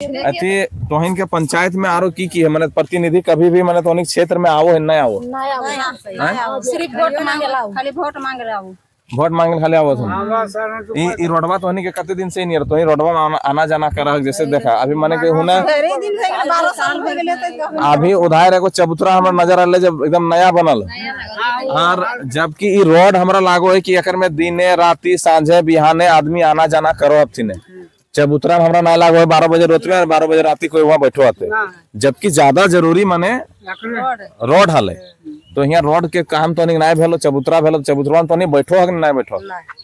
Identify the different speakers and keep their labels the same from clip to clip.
Speaker 1: अति तोहिन के पंचायत में आरो की है माने प्रतिनिधि कभी भी माने तोहिन क्षेत्र में आवो है नहीं आवो
Speaker 2: सिर्फ वोट मांगे खाली वोट मांगे आओ
Speaker 1: वोट मांगे खाली आवो ई रोडवा तोहिन के कते दिन से नहीं तोहिन रोडवा आना जाना कर जैसे देखा अभी माने के हुना अभी उधार एगो चबूतरा हमरा नजर आले जब एकदम नया बनल और जबकि ई रोड हमरा लागो है कि एकर में दिने राती सांझे बिहाने आदमी आना जाना करो अब थिने चबूतरा में हमरा ना लागो है 12 बजे रोज में 12 बजे राती कोई वहाँ बैठो आते जबकि ज्यादा जरूरी माने रोड हाले तो यहाँ रोड के काम तो नहीं भेलो चबूतरा भेलो चबूतरा तो नहीं बैठो है नहीं बैठो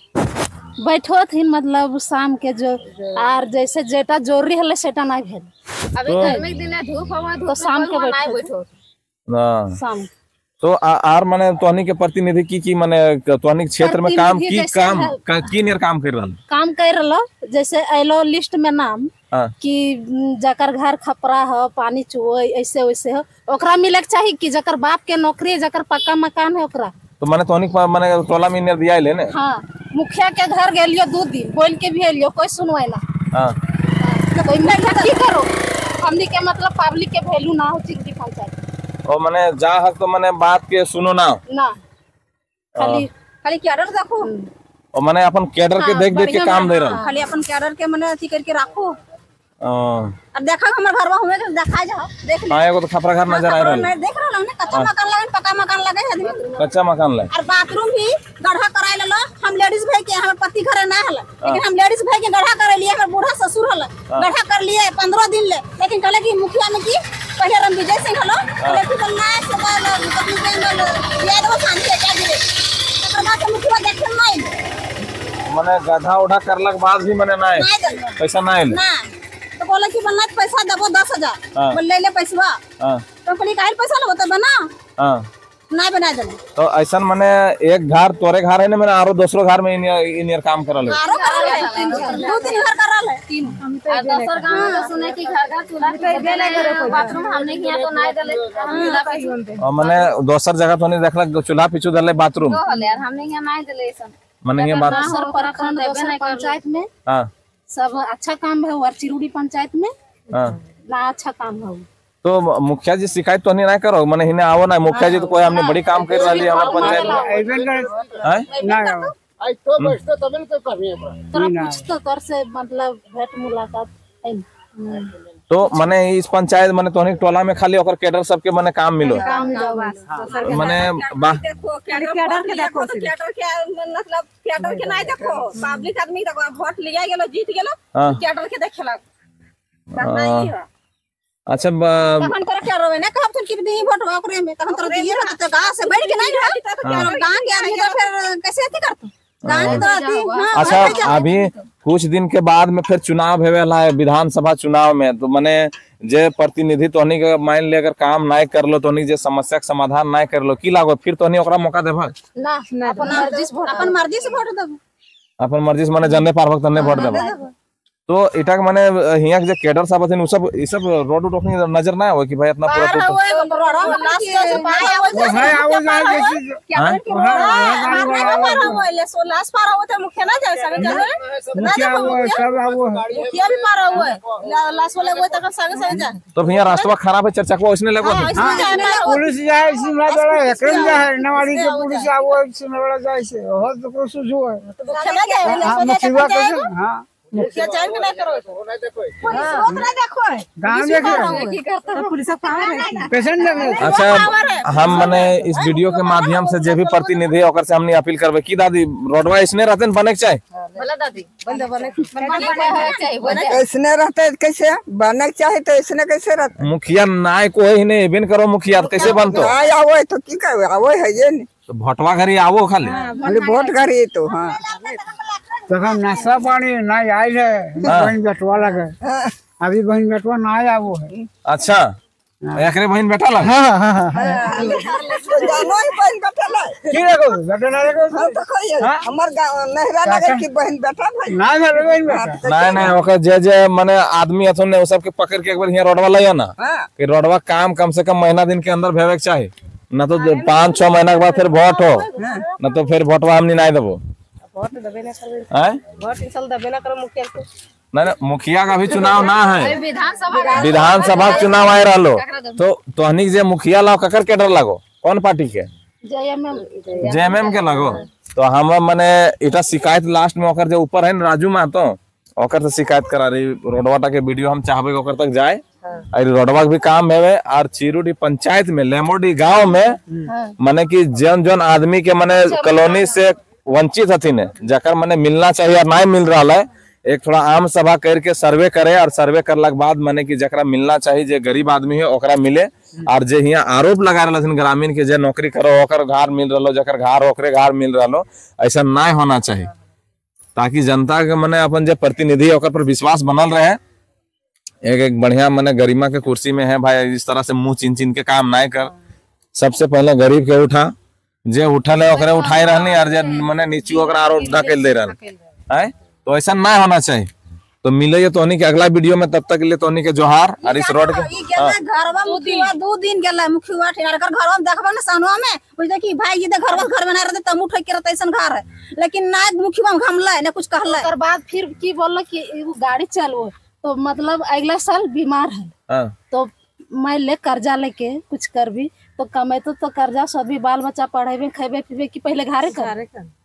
Speaker 3: बैठो थी मतलब शाम के जो आर जैसे जेटा जोरी हले सेटा नहीं भेल
Speaker 2: अभी गर्मी दिन धूप हवा
Speaker 3: तो शाम के बैठो शाम
Speaker 1: तो आर माने तोहनी के प्रतिनिधि की माने तोहनी क्षेत्र में काम की नियर काम कर रहल
Speaker 3: काम कर रहलो जैसे आइलो लिस्ट में नाम कि जकर घर खपरा हो पानी चुओ ऐसे वैसे हो ओकरा मिले के चाहिए कि जकर बाप के नौकरी जकर पक्का मकान है ओकरा
Speaker 1: तो माने तोहनी माने टोला में नियर दिया ले ने
Speaker 3: हां मुखिया के घर गेलियो 2 दिन बोल के भी एलियो कोई सुनवाई ना
Speaker 1: हां
Speaker 3: तो इमे की करो हमनी के मतलब पब्लिक के वैल्यू ना हो चिंकी पंचायत
Speaker 1: और माने जा हक तो माने बात के सुनो ना
Speaker 3: खाली
Speaker 2: खाली कैडर देखो
Speaker 1: और माने अपन कैडर के देख के काम दे रहा
Speaker 2: खाली अपन कैडर के माने अथी करके रखो
Speaker 1: और
Speaker 2: देखा हमर घरवा हमें देखा जाओ देख
Speaker 1: हां एगो तो खपरा घर नजर आ रहल
Speaker 2: देख रहल हमने कच्चा मकान लगे पक्का मकान लगे आदमी
Speaker 1: कच्चा मकान ले
Speaker 2: और बाथरूम भी गड्ढा कराई लेलो हम लेडीज भाई के हमर पति घरे ना हल लेकिन हम लेडीज भाई के गड्ढा करे लिए हमर बूढ़ा ससुर हल गड्ढा कर लिए 15 दिन ले लेकिन कहले कि मुखिया में की पहले राम विजय सिंह हलो लेकिन ना से पत्नी के अंदर ये दो शांति क्या गिरे तो बात मुखिया देखे नहीं
Speaker 1: माने गड्ढा उठा करलक बाद भी माने ना पैसा ना आइल
Speaker 2: ना तो बोले कि बनना पैसा देबो 10,000 बोल ले पैसा तो कहली काहे पैसा लेबो तो बना नहीं बना दे
Speaker 1: तो ऐसा माने एक घर तोरे घर है ना मैंने आरो दूसरो घर में इनियर काम करल है
Speaker 2: आरो करल है 2-3 घर करल है 3 हम तो दोसर गांव में सुने कि घर चूल्हा पे बाथरूम हमने किया तो नहीं देले चूल्हा पे
Speaker 1: और माने दूसर जगह तो नहीं देखलक चूल्हा पिछु देले बाथरूम
Speaker 2: तो हले यार हमने यहाँ नहीं देले ऐसा
Speaker 1: माने ये बात
Speaker 3: सर प्रखंड पंचायत में
Speaker 1: हां
Speaker 3: सब अच्छा काम है और चिरुड़ी पंचायत में
Speaker 1: हां
Speaker 3: ना अच्छा काम है
Speaker 1: तो मुखिया जी शिकायत तो नहीं करो माने हिने आवो ना मुखिया जी तो कोई हमने बड़ी काम कर रही है हमारे पंचायत में
Speaker 3: ना आई तो बैठते तब तो करनी है तोरा कुछ तो कर से मतलब भेंट मुलाकात है
Speaker 1: तो माने इस पंचायत माने तोहनी टोला में खाली ओकर कैडर सबके माने काम मिलो माने
Speaker 2: देखो कैडर के देखो कैडर के मतलब कैडर के नहीं देखो पब्लिक आदमी देखो वोट लिया गेलो जीत गेलो कैडर के देखेला नहीं है
Speaker 1: अच्छा
Speaker 2: तखन करे क्या रोवे ना कहब कि दी वोट ओकरे में तखन तो दिए तो गांव से बैठ के नहीं रह गांव के आदमी तो फिर कैसे अथी करतो गांव तो
Speaker 1: अच्छा अभी कुछ दिन के बाद में फिर चुनाव हेवेला है विधानसभा चुनाव में तो माने जे प्रतिनिधि तोहनी के मान ले अगर काम नहीं करलो तोहनी जे समस्या के समाधान नहीं करलो की लागो फिर तोहनी ओकरा मौका देबा
Speaker 3: ना अपन मर्जी से वोट देबो
Speaker 1: अपन मर्जी से माने जन्ने पार वक्त तन्ने वोट देबा तो इटा के माने हिया के जे कैडर सब हथिन उ सब रोड उठनी नजर ना हो कि भाई इतना पूरा तो
Speaker 2: हां आवो ना जैसे लास्ट पार हो तो मुखिया ना जाए संग मुखिया सब आवो मुखिया भी पार हुआ लास्ट वाले वो तक संग जा
Speaker 1: तो भैया रास्ता खराब है चर्चा को इसने लगो
Speaker 4: पुलिस जाए सीमा बड़ा एकरम जा है नवाड़ी के पुलिस आवो सीमा बड़ा जाए से हो तो को सुजो है
Speaker 2: मुखिया ना जाए
Speaker 4: मुखिया कैसे हां
Speaker 2: मुखिया जान के नहीं करो नहीं देखो पुलिस रोक नहीं देखो
Speaker 4: गांव देखे
Speaker 2: की करता है पुलिस पावर है
Speaker 4: पेशेंट लगे
Speaker 1: अच्छा हम माने इस वीडियो के माध्यम से जे भी प्रतिनिधि ओकर से हमनी अपील करबे की दादी रोडवा इसने रहते बने के चाहे
Speaker 2: बोला दादी बने चाहिए
Speaker 4: इसने रहते कैसे बने चाहिए तो इसने कैसे रहते
Speaker 1: मुखिया नाय को ही नहीं बिन करो मुखिया कैसे बनतो
Speaker 4: हां आवो तो की कहबे आवो है ये नहीं
Speaker 1: तो भोटवा घरी आवो खाली
Speaker 4: वोट घरी तो हां तखन नाश्ता पानी नहीं आयल है बहन बेटवा लगे अभी बहन बेटवा ना आवो है
Speaker 1: अच्छा एकरे बहन बेटा लग
Speaker 4: हां जानो ही बहन बेटा लगे की लगो बेटा ना लगो हम तो कहिए हमर नहरा लगे की बहन बेटा भाई ना लगे बहन बेटा
Speaker 1: नहीं ओकर जे माने आदमी अथुन ने उ सब के पकड़ के एक बार हिया रोडवा लइयो ना कि रोडवा काम कम से कम महीना दिन के अंदर भेवे के चाहिए ना तो 5-6 महीना के बाद फिर वोट हो ना तो फिर वोटवा हमनी नहीं देबो
Speaker 2: वोट दबे ना करबे
Speaker 1: हैं
Speaker 2: वोट इंसान दबे ना करो मुखिया को
Speaker 1: नहीं मुखिया का भी चुनाव ना है, विधानसभा चुनाव आए रहा तो तोहनी जे मुखिया लाओ ककर के डर लगो, कौन पार्टी के? जेएमएम के लगो। तो हम मने इटा शिकायत लास्ट में ओकर जो ऊपर है ना राजू महतो, ओकर से शिकायत करा रही रोडवा के वीडियो हम चाहबे ओकर तक जाए। और रोडवा भी काम है और चिरुडी पंचायत में लेमोडी गांव में माने कि जन जन आदमी के माने कॉलोनी से वंचित हथिन जकर माने मिलना चाहिए और नहीं मिल रहा है, एक थोड़ा आम सभा करके सर्वे करे और सर्वे करला के बाद माने कि जकरा मिलना चाहिए जे गरीब आदमी है ओकरा मिले। और जे यहाँ आरोप लगा रहा ग्रामीण के जे नौकरी करो ओकर घर मिल रहा, जकर घर ओकरे घर मिल रहा, ऐसा नहीं होना चाहिए ताकि जनता के माने अपन जे प्रतिनिधि ओकर पर विश्वास बनल रहे। एक बढ़िया माने गरिमा के कुर्सी में है भाई, इस तरह से मुंह चिन चिन के काम नहीं कर। सबसे पहले गरीब के उठा, जे उठल है ओकरे उठाई रहनी और जे माने नीचे ओकरा आरोप ढकेल दे रहा है, तो ऐसा ना होना चाहिए। तो मिले ये तोहनी के अगला वीडियो में, तब तक के लिए तोहनी के जोहार। और इस रोड के
Speaker 2: घरवा मुखिया 2 दिन गेला मुखिया ठेरा कर घरवा में देखबा ना सनवा में बुझे कि भाई ये घरवा घर बना रहते तमु ठोक के रहते ऐसन घर है, लेकिन ना मुखिया घमला ना कुछ कहला।
Speaker 3: ओकर बाद फिर की बोलला कि एगो गाड़ी चलबो तो मतलब अगला साल बीमार है तो मैं ले कर्जा लेके कुछ कर भी तो कमेतो तो कर्जा सभी बाल बच्चा पढ़ेबे खेबे पीबे की पहले घरे कर।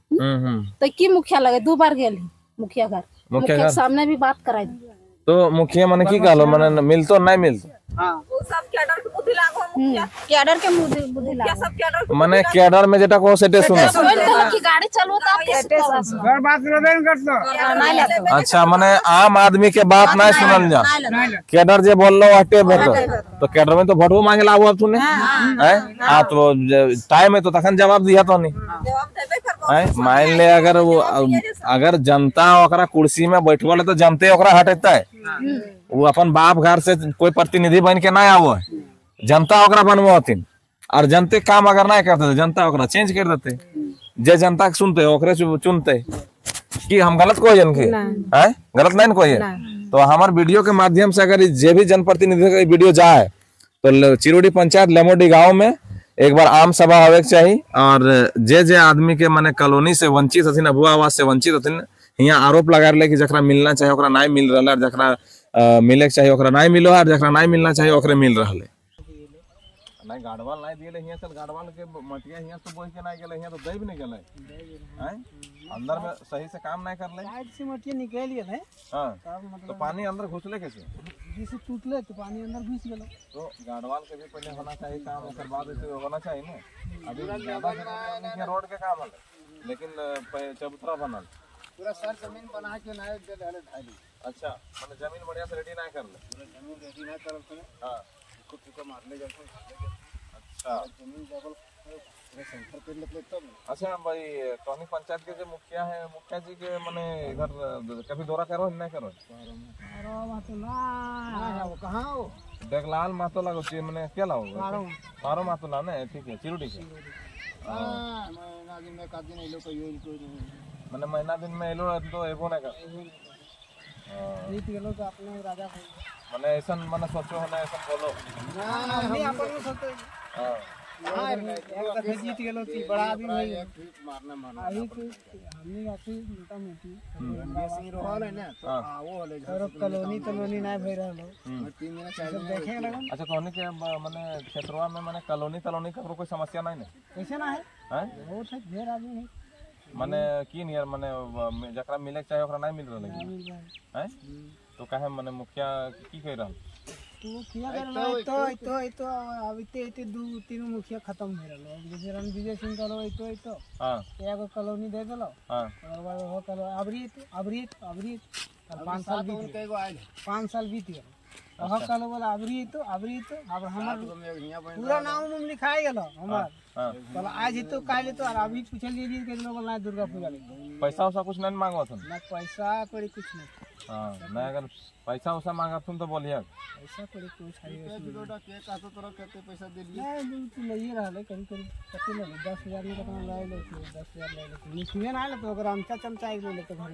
Speaker 3: तो की मुखिया लगे 2 बार गेली मुखिया घर, मुखिया सामने भी बात कराई।
Speaker 1: तो मुखिया माने की कहलो माने मिलतो नहीं मिलतो?
Speaker 2: हां वो सब कैडर के बुद्धि लागो मुखिया, कैडर के बुद्धि लागो सब कैडर
Speaker 1: माने कैडर में जेटा को सेटे सुनो
Speaker 3: की गाड़ी चलबो तो आप
Speaker 4: घर बात लेबे न करतो।
Speaker 1: अच्छा माने आम आदमी के बात नहीं सुनल जा, कैडर जे बोललो हटे भतो तो कैडर में तो भटो मांगे लाओ अब तूने हैं। हां तो टाइम है तो तखन जवाब दिया तो नहीं
Speaker 2: जवाब देबे करबो
Speaker 1: हैं। मान ले अगर वो अगर जनता ओकरा कुर्सी में बैठवले तो जनते ओकरा हटेता है, वो अपन बाप घर से कोई प्रतिनिधि बन के ना आवो, जनता ओकरा बनवो हथिन। और जनते काम अगर नहीं करते तो जनता ओकरा चेंज कर देते, जे जनता के सुनते ओकरे चुनते। कि हम गलत कोई जन के हैं, गलत नहीं कोई है। तो हमार वीडियो के माध्यम से अगर जे भी जनप्रतिनिधि का वीडियो जाए तो चिरुडी पंचायत लेमोडी गांव में एक बार आम सभा होवे के चाहिए। और जे आदमी के माने कॉलोनी से वंचित हथिन, अभुआ आवास से वंचित हथिन, यहाँ आरोप लगा रहे कि जकरा मिलना चाहिए ओकरा नहीं मिल रहा, जकरा मिले के चाहिए ओकरा नहीं मिलो और जकरा नहीं मिलना चाहिए ओकरे मिल रहा है। नहीं गाड़वाल नहीं दिए हियां चल गाड़वाल के मटिया हियां तो बोल के नहीं गेले, हियां तो देब नहीं गेले हैं, अंदर में सही से काम नहीं करले,
Speaker 4: साइड से मटिया निकल गेल है।
Speaker 1: हां तो पानी अंदर घुसले कैसे?
Speaker 4: जैसे टूटले तो पानी अंदर घुस गेलो।
Speaker 1: तो गाड़वाल के भी पहले होना चाहिए काम, ओकर बाद ऐसे होना चाहिए ना। अभी ज्यादा के रोड के काम है लेकिन चबूतरा बनल
Speaker 4: पूरा सर जमीन बना के ना दे रहले ढाली।
Speaker 1: अच्छा माने जमीन बढ़िया से रेडी नहीं करले,
Speaker 4: जमीन रेडी ना करल तो
Speaker 1: हां
Speaker 4: को मारले जाते।
Speaker 1: अच्छा
Speaker 4: जमीन डबल पूरा सेंटर पे लेके तब।
Speaker 1: अच्छा भाई टॉनी पंचायत के जो मुखिया है, मुखिया जी के माने इधर कभी दौरा करो नहीं करो?
Speaker 4: अरे वहां तो ना है, वो कहां हो
Speaker 1: देखलाल मातो लागो ची माने क्या लाओ मारो मातो ला ने ठीक है चिरुडी के।
Speaker 4: हां महीना दिन में का दिन एलो तो यूज कोई नहीं
Speaker 1: माने महीना दिन में एलो तो एगो ना कर
Speaker 4: जीत गेलो तो अपने राजा को
Speaker 1: माने ऐसा माने सोचो है ना ऐसा बोलो
Speaker 4: ना हम अपन सोचते। हां एक दफे जीत गेलो तो बड़ा आदमी है मारना आई तो हमने आखिर मोटा मोटी सिंह रहल है ना तो वो होले और कॉलोनी ना भई रहलो 3 महीना चाहिए देखे लगन।
Speaker 1: अच्छा कॉलोनी के माने क्षेत्रवा में माने कॉलोनी का कोई समस्या नहीं है
Speaker 4: कैसे ना है
Speaker 1: हैं?
Speaker 4: बहुत है ढेर आदमी है
Speaker 1: माने की नियर माने जकरा मिले के चाहिए ओकरा नहीं मिल रहल है हैं। तो काहे माने मुखिया की कह रहल
Speaker 4: मुखिया तो अभी 2-3 मुखिया खत्म हो रहलो। जैसे रणविजय सिंह करो तो
Speaker 1: हां
Speaker 4: एगो कॉलोनी दे देलो।
Speaker 1: हां
Speaker 4: और बाद वो करो अबरी 5 साल बीत गए, 5 साल बीत गए। वह कलो बोला अबरी तो अब हमर पूरा नाम लिखाई गेलो हमर। बोला आज तो काले तो और अभी पूछलिए जी के लोग बोला दुर्गा पूजा
Speaker 1: पैसा वैसा कुछ नहीं मांगो थन
Speaker 4: ना पैसा कोई कुछ नहीं।
Speaker 1: हां मैं अगर पैसा वैसा मांगा तुम तो बोलिए
Speaker 4: पैसा कोई कुछ है के का तो तोरा केते पैसा दे लिए नहीं तू नहीं रहले कहीं कते ले 10,000 में कितना लाए ले 10,000 ले ले निकले ना ले तो अगर हमका चमचा एक ले तो घर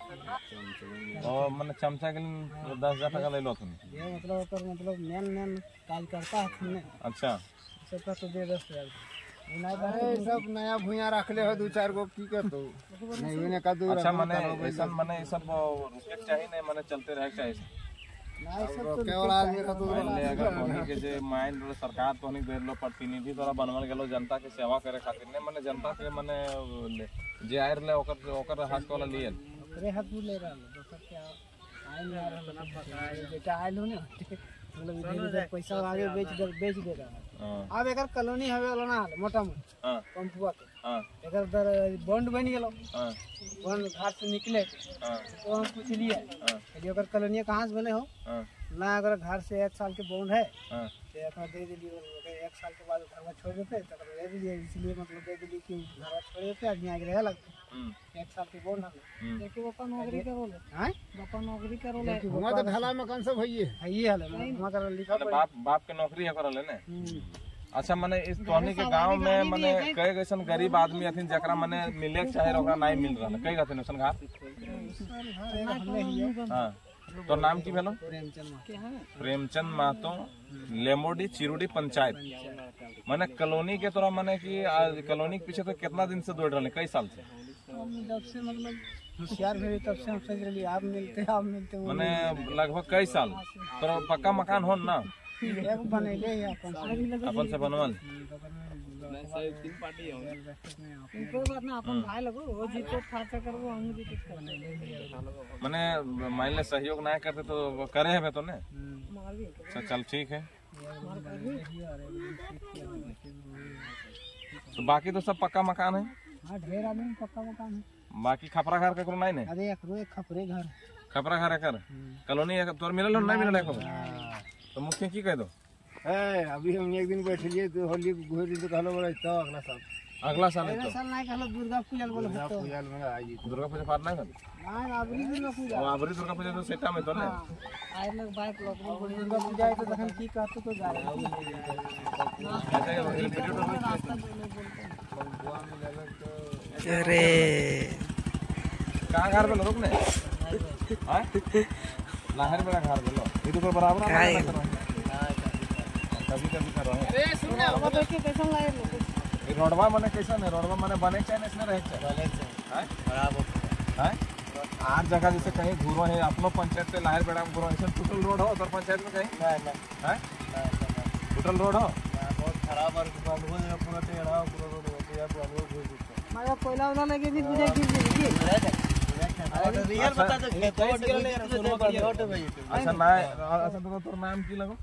Speaker 4: ले
Speaker 1: और माने चमचा के 10,000 टका ले लो तुम
Speaker 4: ये मतलब मेन काज करता है तुमने।
Speaker 1: अच्छा
Speaker 4: सबका तो दे 10,000 सब नया भुइया रखले हो 2-4 गो की करतो नहीं होने का दूर।
Speaker 1: अच्छा मने ऐसा मने सब रुके चाहिए नहीं मने चलते रहे चाहिए
Speaker 4: केवल आदमी का तो
Speaker 1: अगर कोनी के जे माइंड सरकार तोनी देर लो प्रतिनिधि द्वारा बनवल गेलो जनता के सेवा करे खातिर ने मने जनता के मने जे आयर ले ओकर हाथ वाला लिए
Speaker 4: रे हाथ ले रहा दोसर के आइल आ रहा बेटा आइल हो ना मतलब इधर पैसा आगे बेच दे रहा। अब एकर कॉलोनी हवे वाला ना मोटा मोटा पंपुआ के एकर दर बॉन्ड बन गेलो बॉन्ड घाट से निकले तो हम पूछ लिए कि एकर कॉलोनी कहां से बने हो ना अगर घर से 1 साल के बॉन्ड है तो एकरा दे दिली 1 साल के बाद घर में छोड़ देते तो दे दिए इसलिए मतलब दे दिली कि घर में छोड़ देते आदमी आगे रहे लगते 1 साल के बॉन्ड है देखिए बापा नौकरी करो ले हैं बापा नौकरी करो ले हुआ तो ढाला मकान सब है ये हाल है हुआ कर लिखा
Speaker 1: बाप के नौकरी है करले ने। अच्छा मने इस तोहनी के गांव में मने कई गैसन गरीब आदमी हथिन जकरा मने मिले के चाहे ओकरा नहीं मिल रहल कई गथिन ओसन घाट। हां तो नाम की भेलो प्रेमचंद महतो लेमोडी चिरुडी पंचायत मने कॉलोनी के तोरा मने कि कॉलोनी के पीछे तो कितना दिन से दौड़ रहले कई साल से
Speaker 4: जब से मतलब होशियार भेले तब से हम सोच रही आप मिलते
Speaker 1: मने लगभग कई साल तोरा पक्का मकान हो ना
Speaker 4: एक बनेले
Speaker 1: अपन से बनवल
Speaker 4: कोई बात ना अपन भाई लगो वो जीतो खर्चा करबो हम भी कुछ करने
Speaker 1: मने मान ले सहयोग नहीं करते तो करे है तो ने। अच्छा चल ठीक है तो बाकी तो सब पक्का मकान है।
Speaker 4: हां ढेर आदमी पक्का मकान है
Speaker 1: बाकी खपरा घर करो नहीं ने
Speaker 4: अरे एक खपरे घर
Speaker 1: खपरा घर कर कॉलोनी तोर मिलल हो नहीं मिलल है तो मुखिया की कह दो
Speaker 4: अभी हम एक दिन बैठलिए तो होली घोर दिन तो कहलो बोले तो अगला साल
Speaker 1: है तो
Speaker 4: साल नहीं कहलो दुर्गा पूजा बोले तो
Speaker 1: दुर्गा पूजा पार नहीं
Speaker 4: नहीं अबरी दिन पूजा
Speaker 1: अबरी दुर्गा पूजा तो सेटा में तो ना
Speaker 4: आए लोग बाइक लोग दुर्गा पूजा है तो तखन की कहतो तो जा
Speaker 5: अरे
Speaker 1: कहां घर में रुक ने हां लहर बड़ा घर बोलो ये तो बराबर है कभी करो
Speaker 4: अरे सुन ना वो देखे कैसा लाए
Speaker 1: ये रोडवा माने कैसा है रोडवा माने बने चाहिए इसमें रहे चाहिए हैं बराबर हैं आठ जगह जैसे कहीं घूरो है अपनो पंचायत से लहर बेड़ा में घूरो ऐसा टोटल रोड हो और पंचायत में कहीं नहीं हैं टोटल रोड हो बहुत खराब और पूरा टेढ़ा पूरा रोड हो गया पूरा
Speaker 4: माया कोयला वाला लगे भी पूजा की
Speaker 5: रियल बता दो
Speaker 1: अच्छा ना अच्छा तो तोर नाम की लगो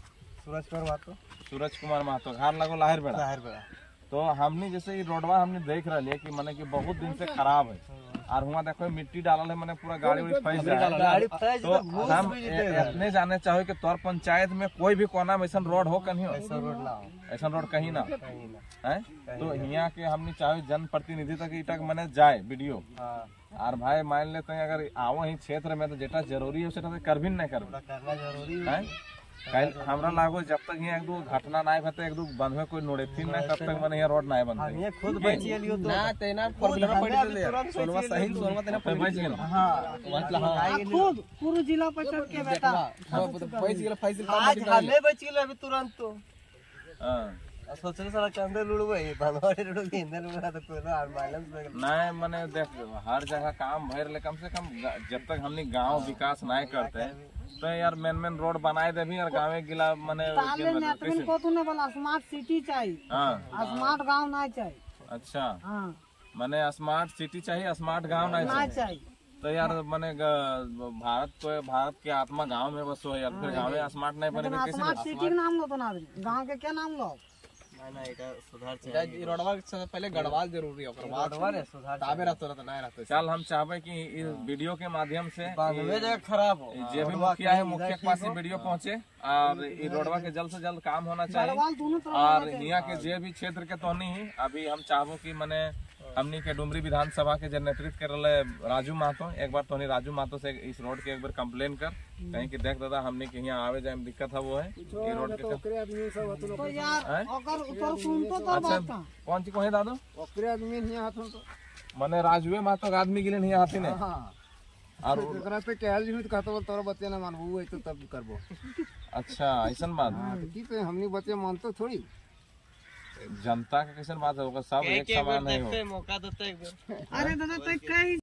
Speaker 1: सूरज कुमार महतो घर लगो लहर बेड़ा तो हमने जैसे ये रोडवा हमने देख रहा है कि माने कि बहुत दिन से खराब है और हुआ देखो मिट्टी डालल है माने पूरा गाड़ी फंस जाए तो हम इतने जाने चाहे कि तोर पंचायत में कोई भी कोना में ऐसा रोड हो कहीं ऐसा रोड कहीं ना है तो यहाँ के हमने चाहे जन प्रतिनिधि तक इटक मने जाए वीडियो और भाई मान लेते हैं अगर आओ ही क्षेत्र में तो जेटा जरूरी है उसे कर भी नहीं कर हमरा लागो जब तक यहाँ एक दो घटना नहीं होते एक दो बंद में कोई नोड़ेथिन नहीं तब तक मैंने यहाँ रोड नहीं बनते
Speaker 5: ये खुद बचिए लियो तो ना तेना प्रॉब्लम पड़ ले सोलवा सही सोलवा तेना
Speaker 1: बच गेल
Speaker 5: हां
Speaker 4: खुद पूरा जिला पंचायत के बेटा
Speaker 5: बच गेल फैसल आज हमें बच गेल अभी तुरंत तो
Speaker 1: हां
Speaker 5: सोचले साला चंदे लुड़बे बनवारे लुड़ के इंदर लुड़ा तो कोई और बैलेंस
Speaker 1: नहीं मैंने देख हर जगह काम भर ले कम से कम जब तक हमने गांव विकास नहीं करते तो यार मेन रोड बनाए दे भी और गाँव गिला मने
Speaker 4: को तूने बोला स्मार्ट सिटी चाहिए
Speaker 1: हाँ
Speaker 4: स्मार्ट गांव नहीं चाहिए।
Speaker 1: अच्छा
Speaker 4: हाँ
Speaker 1: मने स्मार्ट सिटी चाहिए स्मार्ट गांव नहीं चाहिए तो यार मने भारत की आत्मा गांव में बसो है यार फिर गांव में स्मार्ट नहीं बने कैसे
Speaker 4: स्मार्ट सिटी के नाम लो तो ना गांव के क्या नाम लो
Speaker 5: ना एटा सुधार चाहिए रोडवा से पहले गढ़वाल जरूरी है ओकर बाद गढ़वाल है सुधार ताबे रहतो रहता नहीं रहतो
Speaker 1: चल हम चाहबे कि इस वीडियो के माध्यम से
Speaker 5: बानवे जगह खराब हो
Speaker 1: जे भी मुखिया है मुखिया के पास वीडियो पहुंचे और ये रोडवा के जल्द से जल्द काम होना चाहिए और यहाँ के जे भी क्षेत्र के तो नहीं अभी हम चाहबो कि मने हमनी के डुमरी विधानसभा के जो नेतृत्व कर रहे राजू महतो एक बार तो राजू महतो से इस रोड के एक बार कंप्लेन कर कहीं कि देख दादा हमने के यहाँ आवे जाए में दिक्कत है वो है ये रोड के
Speaker 4: तो यार अगर ऊपर सुन तो
Speaker 1: अच्छा कौन सी कहे दादा
Speaker 4: ओकरे आदमी नहीं हाथों तो
Speaker 1: मने राजुए महतो के आदमी गिले नहीं आती ने
Speaker 4: और ओकरा पे कहल जी तो कहतो तोरा बच्चे ना मानबू है तो तब करबो
Speaker 1: अच्छा ऐसा बात
Speaker 4: की तो हमनी बच्चे मानतो थोड़ी
Speaker 1: जनता का कैसे बात है, सब एक समान नहीं हो।
Speaker 5: मौका देते एक बेर।
Speaker 4: अरे दादा तो कहीं